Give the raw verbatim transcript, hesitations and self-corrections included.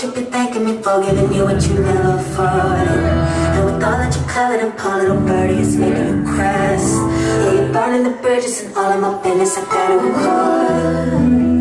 should be thanking me for giving you what you never afforded. And with all that you covered in poor little birdie, it's making you crash. Yeah, you're burning the bridges and all of my business, I gotta record it.